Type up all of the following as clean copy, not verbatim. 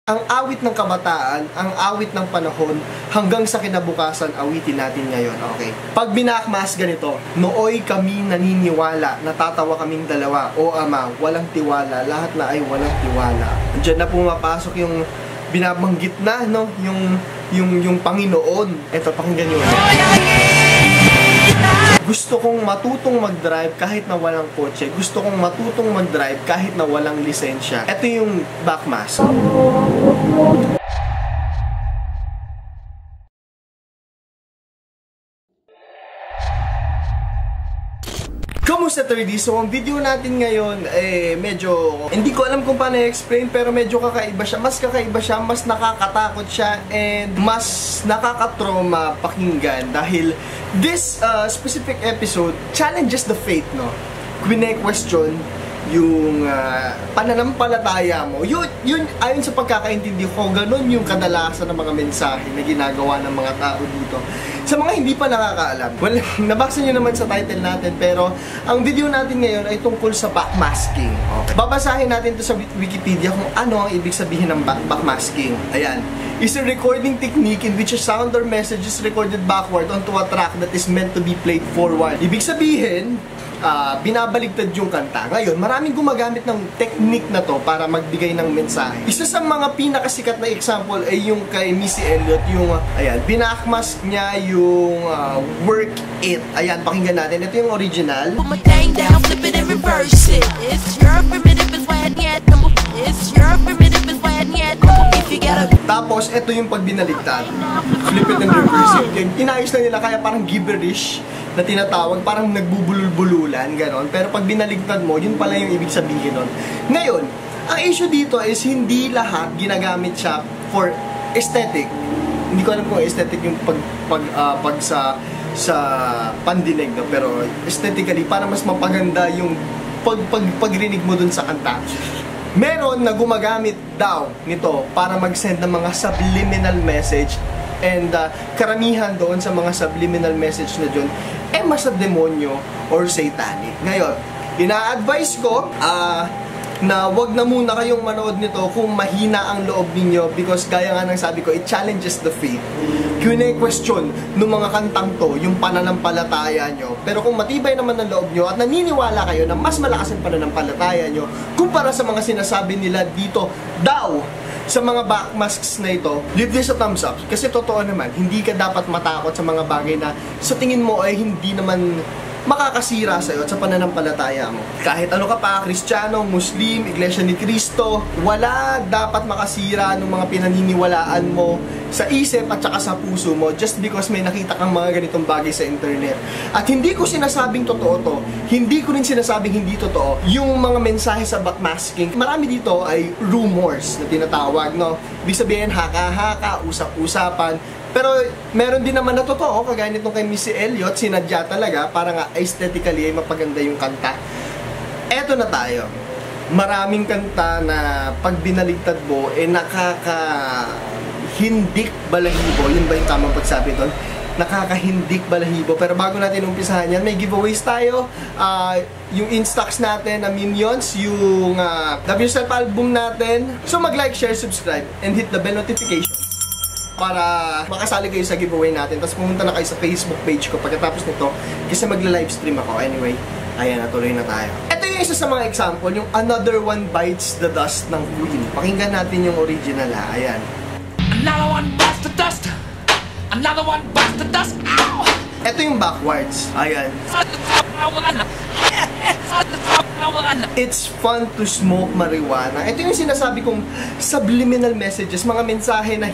Ang awit ng kabataan, ang awit ng panahon, hanggang sa kinabukasan, awitin natin ngayon, okay? Pag binakmas ganito, nooy kami naniniwala, natatawa kaming dalawa, o ama, walang tiwala, lahat na ay walang tiwala. Diyan na pumapasok yung binabanggit na, no? Yung Panginoon. Eto, pakinggan nyo. Gusto kong matutong mag-drive kahit na walang kotse. Gusto kong matutong mag-drive kahit na walang lisensya. Ito yung backmask. Kamusta 3D? So, ang video natin ngayon, medyo, hindi ko alam kung paano i-explain, pero medyo kakaiba siya. Mas kakaiba siya, mas nakakatakot siya, and mas nakakatrauma pakinggan. Dahil this specific episode challenges the faith, no? Kwine-question yung pananampalataya mo. Yun, ayon sa pagkakaintindi ko, ganun yung kadalasan ng mga mensahe na ginagawa ng mga tao dito. Sa mga hindi pa nakakaalam, well, nabasa nyo naman sa title natin, pero ang video natin ngayon ay tungkol sa backmasking. Okay. Babasahin natin to sa Wikipedia kung ano ang ibig sabihin ng backmasking. Ayan. Is a recording technique in which a sound or message is recorded backward onto a track that is meant to be played forward. Ibig sabihin, binabaligtad yung kanta. Ngayon, maraming gumagamit ng technique na to para magbigay ng mensahe. Isa sa mga pinakasikat na example ay yung kay Missy Elliott, yung, ayan, binakmask niya yung Work It. Ayan, pakinggan natin. Ito yung original. Tapos, ito yung pag binaligtad. Flip it and reverse it. Inayos na nila, kaya parang gibberish na tinatawag, parang nagbubulul-bululan, ganon. Pero pag binaligtad mo, yun pala yung ibig sabihin nun. Ngayon, ang issue dito is hindi lahat ginagamit siya for aesthetic. Hindi ko alam kung aesthetic yung pag sa pandinig, no? Pero aesthetically, para mas mapaganda yung pagrinig mo dun sa kanta. Meron na gumagamit daw nito para mag-send ng mga subliminal message, and karamihan doon sa mga subliminal message na dyan mas demonyo or satanic. Ngayon, ina-advise ko na wag na muna kayong manood nito kung mahina ang loob ninyo, because gaya nga ng sabi ko, it challenges the faith. Question ng mga kantang to yung pananampalataya nyo. Pero kung matibay naman ang loob nyo at naniniwala kayo na mas malakas ang pananampalataya nyo kumpara sa mga sinasabi nila dito daw sa mga backmasks na ito, leave this a thumbs up. Kasi totoo naman, hindi ka dapat matakot sa mga bagay na sa tingin mo ay hindi naman makakasira sa'yo at sa pananampalataya mo. Kahit ano ka pa, Kristiyano, Muslim, Iglesia ni Cristo, wala dapat makasira ng mga pinaniniwalaan mo sa isip at saka sa puso mo just because may nakita kang mga ganitong bagay sa internet. At hindi ko sinasabing totoo to, hindi ko rin sinasabing hindi totoo yung mga mensahe sa backmasking. Marami dito ay rumors na tinatawag, no? Ibig sabihin, haka-haka, usap-usapan. Pero meron din naman na totoo, kagaya nitong kay Missy Elliott, sinadya talaga para nga aesthetically ay mapaganda yung kanta. Eto na tayo. Maraming kanta na pag binaligtad mo, nakakahindik balahibo. Yun ba yung tamang pagsabi doon? Nakakahindik balahibo. Pero bago natin umpisahan yan, may giveaways tayo. Yung in-stocks natin na Minions, yung Love Yourself album natin. So mag-like, share, subscribe, and hit the bell notification para makasali kayo sa giveaway natin. Tapos pumunta na kayo sa Facebook page ko pagkatapos nito, kasi magla-livestream ako. Anyway, ayan, natuloy na tayo. Ito yung isa sa mga example, yung Another One Bites the Dust ng Queen. Pakinggan natin yung original, ha. Ayan. Another one bites the dust. Another one bites the dust. Ow! Ito yung backwards. Ayan. It's fun to smoke marijuana. Ito yung sinasabi kong subliminal messages, mga mensahe na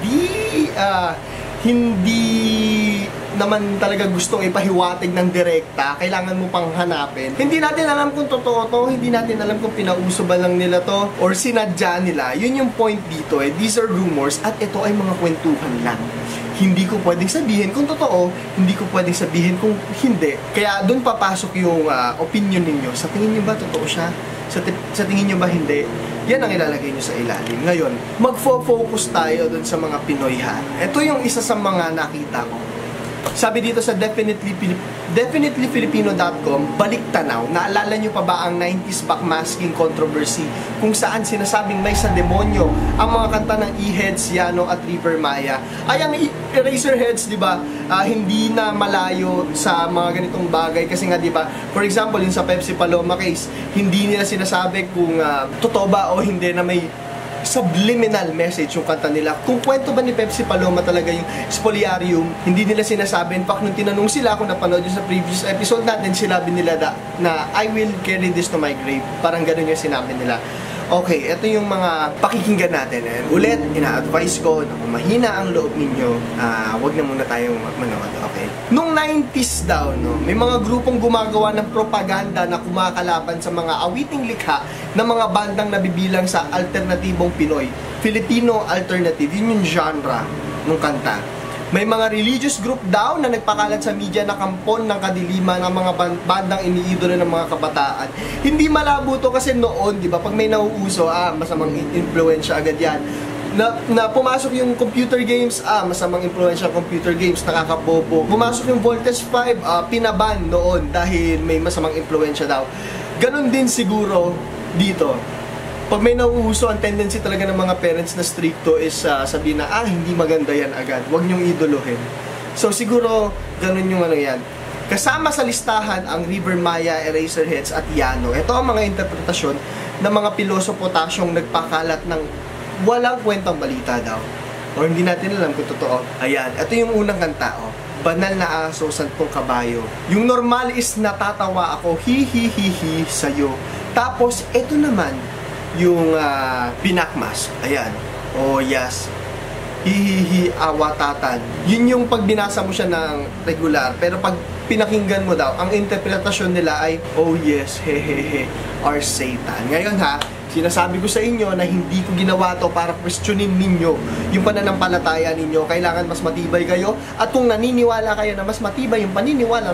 hindi naman talaga gustong ipahiwatig ng direkta, kailangan mo pang hanapin. Hindi natin alam kung totoo to, hindi natin alam kung pinauso ba lang nila to or sinadya nila. Yun yung point dito eh. These are rumors at ito ay mga kwentuhan lang. Hindi ko pwedeng sabihin kung totoo, hindi ko pwedeng sabihin kung hindi. Kaya doon papasok yung opinion ninyo. Sa tingin nyo ba totoo siya? Sa tingin nyo ba hindi? Yan ang ilalagay nyo sa ilalim. Ngayon, magfo-focus tayo doon sa mga Pinoy, ha. Ito yung isa sa mga nakita ko. Sabi dito sa definitelyfilipino.com, balik tanaw. Naalala nyo pa ba ang 90s backmasking controversy kung saan sinasabing may sa demonyo ang mga kanta ng E-Heads, Yano at River Maya? Ay, ang Eraserheads, di ba, hindi na malayo sa mga ganitong bagay kasi nga, di ba, for example, yung sa Pepsi Paloma case, hindi nila sinasabi kung totoo ba o hindi na may subliminal message yung kanta nila. Kung kwento ba ni Pepsi Paloma talaga yung Spoliarium, hindi nila sinasabi. In fact, nung tinanong sila kung napanood yung sa previous episode natin, sinabi nila na I will carry this to my grave. Parang ganun yung sinabi nila. Okay, ito yung mga pakikinggan natin. And ulit, ina-advise ko na kung mahina ang loob ninyo, wag na muna tayong manood, okay? Nung 90s daw, no, may mga grupong gumagawa ng propaganda na kumakalaban sa mga awiting likha ng mga bandang nabibilang sa alternatibong Pinoy. Filipino alternative, yun yung genre ng kanta. May mga religious group daw na nagpakalat sa media na kampon ng kadiliman ng mga bandang iniidolo ng mga kabataan. Hindi malabo to kasi noon, di ba, pag may nauuso, masamang influensya agad yan. Na pumasok yung computer games, masamang influensya computer games, nakakabobo. Pumasok yung Voltage 5, pinaban noon dahil may masamang influensya daw. Ganon din siguro dito. Pag may nauuso, ang tendency talaga ng mga parents na stricto is sabihin na, hindi maganda yan agad, huwag niyong idolohin. So siguro, ganun yung ano yan. Kasama sa listahan ang River Maya, Eraserheads at Yano. Ito ang mga interpretasyon ng mga pilosopo tasyong nagpakalat ng walang kwentang balita daw. O hindi natin alam kung totoo. Ayan, ito yung unang kanta, Banal na aso, santong kabayo. Yung normal is natatawa ako, hi sa'yo. Tapos, ito naman, yung binakmas. Ayan. Oh, yes. Hihihi, awatatan. Yun yung pag binasa mo siya ng regular. Pero pag pinakinggan mo daw, ang interpretasyon nila ay, oh yes, hehehe, or Satan. Ngayon sinasabi ko sa inyo na hindi ko ginawa to para questionin ninyo yung pananampalataya ninyo. Kailangan mas matibay kayo. At kung naniniwala kayo na mas matibay yung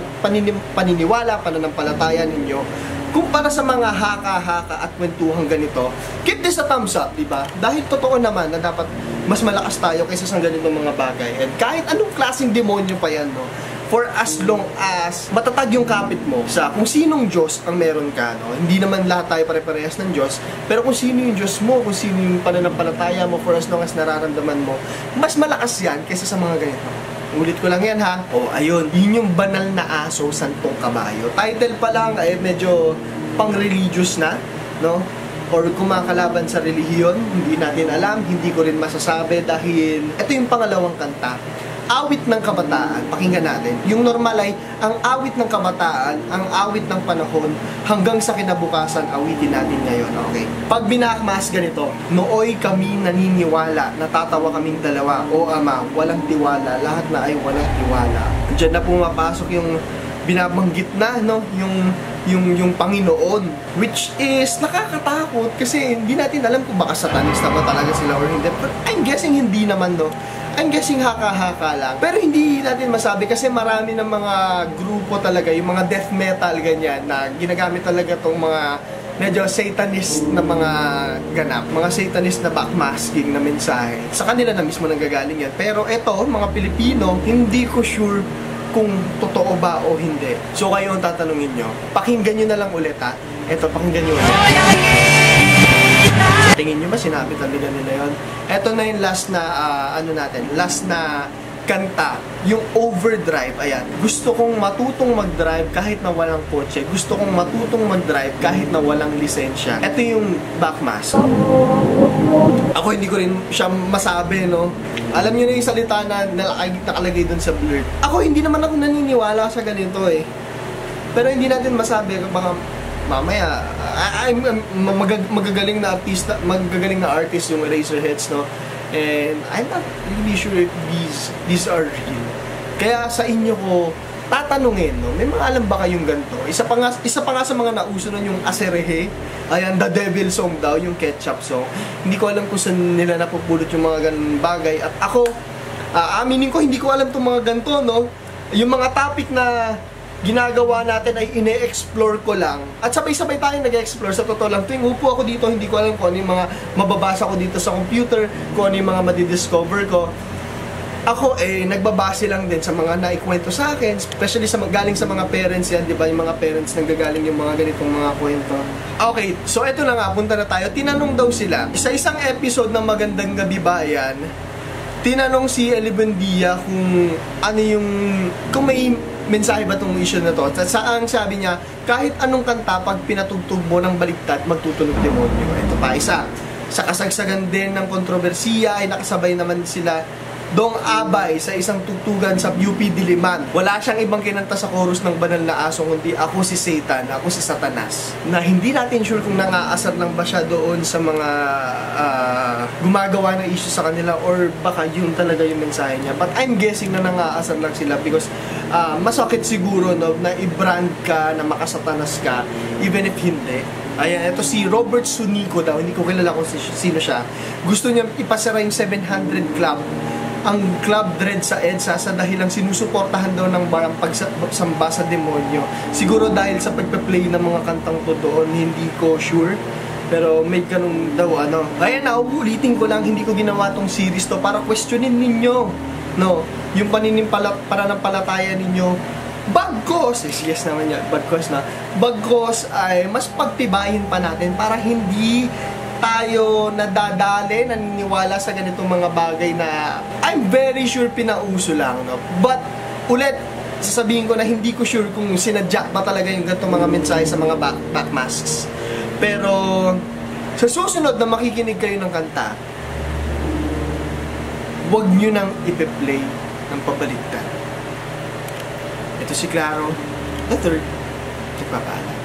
pananampalataya ninyo, kumpara sa mga haka-haka at kwentuhang ganito, keep this a thumbs up, di ba? Dahil totoo naman na dapat mas malakas tayo kaysa sa ganitong mga bagay. And kahit anong klaseng demonyo pa yan, no? For as long as matatag yung kapit mo sa kung sinong Diyos ang meron ka, no? Hindi naman lahat tayo pare-parehas ng Diyos, pero kung sino yung Diyos mo, kung sino yung pananampalataya mo, for as long as nararamdaman mo, mas malakas yan kaysa sa mga ganito. Ulit ko lang yan ayun, yun yung Banal na Aso, Santong Kabayo. Title pa lang ay medyo pang-religious na, no? Or kumakalaban sa relihiyon, hindi natin alam, hindi ko rin masasabi dahil ito yung pangalawang kanta. Awit ng kabataan, pakinggan natin. Yung normal ay ang awit ng kabataan, ang awit ng panahon, hanggang sa kinabukasan, awitin natin ngayon, okay? Pag binakmas ganito, nooy kami naniniwala, natatawa kaming dalawa, o Ama, walang tiwala, lahat na ay walang tiwala. Diyan na pumapasok yung binabanggit na, no? Yung Panginoon, which is nakakatakot kasi hindi natin alam kung baka satanista ba talaga sila or hindi. But I'm guessing hindi naman, no? I'm guessing haka-haka lang. Pero hindi natin masabi kasi marami ng mga grupo talaga, yung mga death metal ganyan, na ginagamit talaga tong mga medyo satanist na mga ganap, mga satanist na backmasking na mensahe. Sa kanila na mismo nanggagaling yan. Pero eto, mga Pilipino, hindi ko sure kung totoo ba o hindi. So kayo ang tatanungin nyo. Pakinggan nyo na lang ulit Eto, pakinggan nyo ulit. So, tingin nyo ba sinabi talaga nila yun? Eto na yung last na, last na kanta. Yung Overdrive, ayan. Gusto kong matutong mag-drive kahit na walang kotse. Gusto kong matutong mag-drive kahit na walang lisensya. Ito yung backmask. Ako hindi ko rin siya masabi, no? Alam nyo na yung salita na nakalagay dun sa blurred. Ako hindi naman ako naniniwala sa ganito Pero hindi natin masabi baka mamaya magagaling na artist yung Eraserheads, no? And I'm not really sure if these are real. Kaya sa inyo ko tatanungin, no? May mga alam ba kayong ganito? Isa pa nga sa mga nauso nun yung Aserehe. Ayan, The Devil Song daw, yung Ketchup Song. Hindi ko alam kung saan nila napupulot yung mga ganun bagay. At ako, aminin ko, hindi ko alam itong mga ganito, no? Yung mga topic na ginagawa natin ay ine-explore ko lang. At sabay-sabay tayong nag-explore. Sa totoo lang, tuwing upo ako dito, hindi ko alam kung ano yung mga mababasa ko dito sa computer, kung ano yung mga madidiscover ko. Ako nagbabase lang din sa mga naikwento sa akin, especially galing sa mga parents yan, di ba? Yung mga parents nanggagaling yung mga ganitong mga kwento. Okay, so eto na nga, punta na tayo. Tinanong daw sila, sa isang episode ng Magandang Gabi Bayan, tinanong si Ellie Buendia kung ano yung, kung may mensahe ba itong issue na to. At saan sabi niya, kahit anong kanta, pag pinatugtog mo ng baliktad, magtutunog demonyo. Ito pa, isa. Sa kasagsagan din ng kontrobersiya, ay nakasabay naman sila Dong Abay sa isang tugtugan sa UP Diliman. Wala siyang ibang kinanta sa chorus ng Banal na Aso kundi Ako si Satan, Ako si Satanas. Na hindi natin sure kung nangaasar lang ba siya doon sa mga gumagawa ng issue sa kanila or baka yun talaga yung mensahe niya. But I'm guessing na nangaasar lang sila because masakit siguro no, na i-brand ka, na makasatanas ka, even if hindi. Ayan, ito si Robert Sunico daw, hindi ko kilala kung sino siya. Gusto niya ipasara yung 700 Club, ang Club Dread sa EDSA sa dahilang sinusuportahan daw ng barang pagsamba sa demonyo. Siguro dahil sa pagpe-play ng mga kantang to doon, hindi ko sure. Pero may ganun daw, ano. Kaya na, ulitin ko lang, hindi ko ginawa tong series to para questionin ninyo, no, yung pananampalataya ninyo. Bagkos, yes naman yan, bagkos na. Bagkos ay mas pagtibayin pa natin para hindi tayo nadadali, naniniwala sa ganitong mga bagay na I'm very sure pinauso lang, no? But, ulit, sasabihin ko na hindi ko sure kung sinadya ba talaga yung ganitong mga mensahe sa mga backmasks. Pero, sa susunod na makikinig kayo ng kanta, huwag nyo nang ipe-play ng pabaliktad. Ito si Claro, the third, nagpapaalam.